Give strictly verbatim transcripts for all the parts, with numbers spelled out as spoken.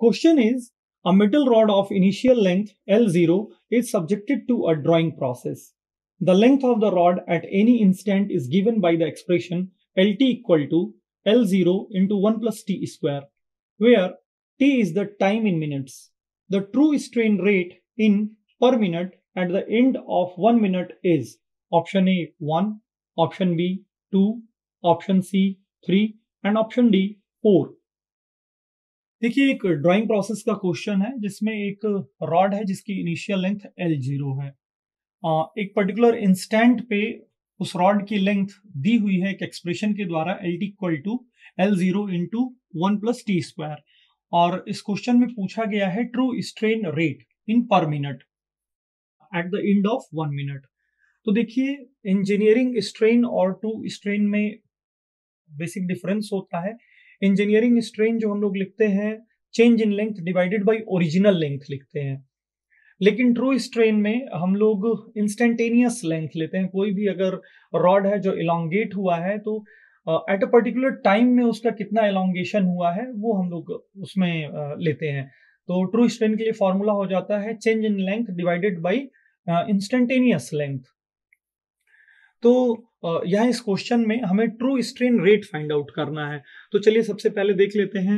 Question is, a metal rod of initial length L zero is subjected to a drawing process. The length of the rod at any instant is given by the expression Lt equal to L zero into one plus T square, where T is the time in minutes. The true strain rate in per minute at the end of one minute is option A one, option B two, option C three and option D four. देखिए एक drawing process का question है जिसमें एक rod है जिसकी initial length L zero है। एक पर्टिकुलर इंस्टेंट पे उस रॉड की लेंथ दी हुई है एक एक्सप्रेशन के द्वारा L t equal to L zero into one plus T square, और इस क्वेश्चन में पूछा गया है true strain rate in per minute at the end of one minute. तो देखिए इंजीनियरिंग स्ट्रेन और ट्रू स्ट्रेन में बेसिक डिफरेंस होता है। इंजीनियरिंग स्ट्रेन जो हम लोग लिखते हैं change in length divided by original length लिखते हैं, लेकिन ट्रू स्ट्रेन में हम लोग इंस्टेंटेनियस लेंथ लेते हैं। कोई भी अगर रॉड है जो इलोंगेट हुआ है तो एट अ पर्टिकुलर टाइम में उसका कितना इलोंगेशन हुआ है वो हम लोग उसमें uh, लेते हैं। तो ट्रू स्ट्रेन के लिए फॉर्मूला हो जाता है change in length divided by instantaneous length. तो यहाँ इस क्वेश्चन में हमें true strain rate find out करना है। तो चलिए सबसे पहले देख लेते हैं,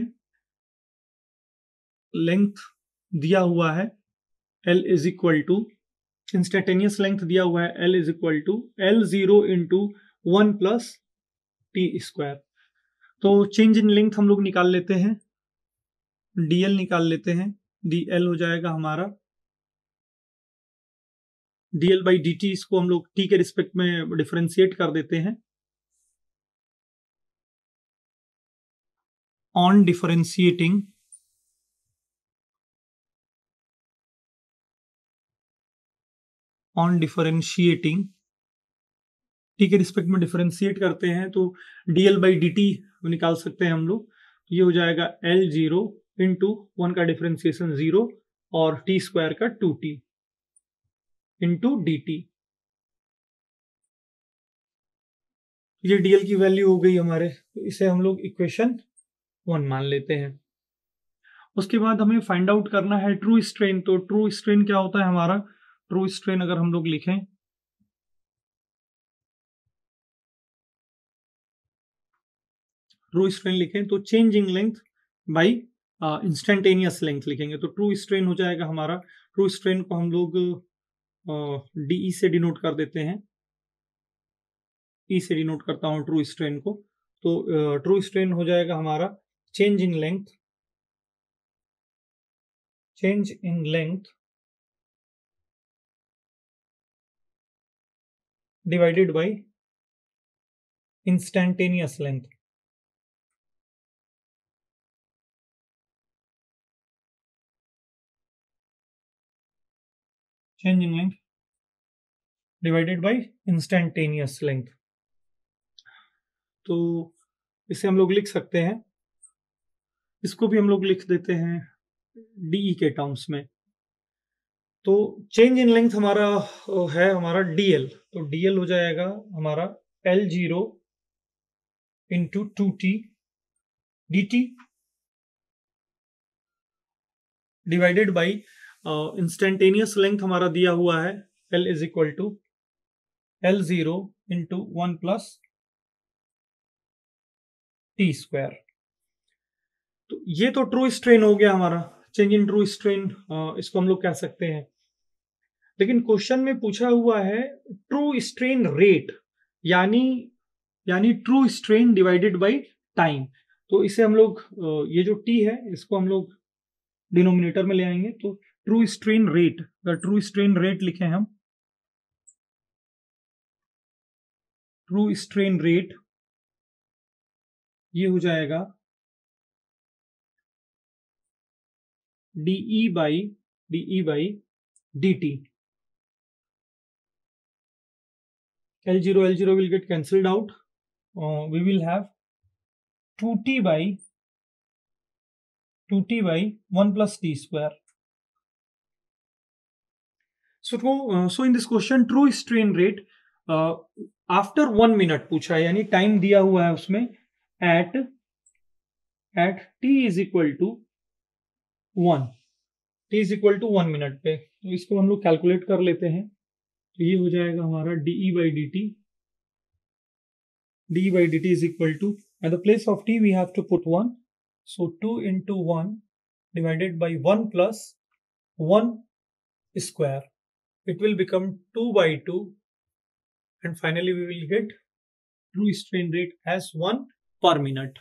लेंथ दिया हुआ है L is equal to instantaneous length दिया हुआ है L is equal to L zero into one plus T square. तो चेंज इन लेंथ हम लोग निकाल लेते हैं, dl निकाल लेते हैं, dl हो जाएगा हमारा dl बाई dt, इसको हम लोग t के रिस्पेक्ट में डिफरेंशिएट कर देते हैं। On differentiating on differentiating t के रिस्पेक्ट में डिफरेंशिएट करते हैं तो dl बाई dt निकाल सकते हैं हम लोग। ये हो जाएगा L जीरो इंटू वन का डिफरेंशिएशन जीरो और t स्क्वायर का two T into D T. ये dl की वैल्यू हो गई हमारे, तो इसे हम लोग इक्वेशन वन मान लेते हैं। उसके बाद हमें फाइंड आउट करना है ट्रू स्ट्रेन। तो ट्रू स्ट्रेन क्या होता है हमारा, ट्रू स्ट्रेन अगर हम लोग लिखें ट्रू स्ट्रेन लिखें तो change in length by instantaneous length लिखेंगे। तो ट्रू स्ट्रेन हो जाएगा हमारा, ट्रू स्ट्रेन को हम लोग डी uh, से डिनोट कर देते हैं, ई से डिनोट करता हूं ट्रू स्ट्रेन को। तो ट्रू uh, स्ट्रेन हो जाएगा हमारा change in length change in length divided by instantaneous length. Change in length divided by instantaneous length. तो इसे हम लोग लिख सकते हैं, इसको भी हम लोग लिख देते हैं डी के टर्म्स में। तो चेंज इन लेंथ हमारा है हमारा dl, तो dl हो जाएगा हमारा L zero into two T D T divided by instantaneous length हमारा दिया हुआ है L is equal to L zero into one plus T square. तो ये तो ट्रू स्ट्रेन हो गया हमारा, चेंज इन ट्रू स्ट्रेन इसको हम लोग कह सकते हैं। लेकिन क्वेश्चन में पूछा हुआ है ट्रू स्ट्रेन रेट, यानी यानी true strain divided by time. तो इसे हम लोग ये जो टी है इसको हम लोग डिनोमिनेटर में ले आएंगे। तो ट्रू स्ट्रेन रेट, अगर ट्रू स्ट्रेन रेट लिखें हम, ट्रू स्ट्रेन रेट ये हो जाएगा D by D by D T. L zero L zero will get cancelled out. Uh, we will have two t by two t by one plus t square. So, uh, so in this question, true strain rate uh, after one minute पूछा है, यानी time दिया हुआ है उसमें at at t is equal to one, t is equal to one minute पे। तो इसको हम लोग कैलकुलेट कर लेते हैं। तो ये हो जाएगा हमारा D by D T, D by D T is equal to, at the place of t we have to put one, so two into one divided by one plus one square, it will become two by two, and finally we will get true strain rate as one per minute,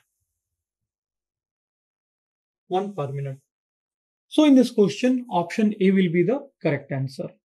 one per minute. So in this question, option A will be the correct answer.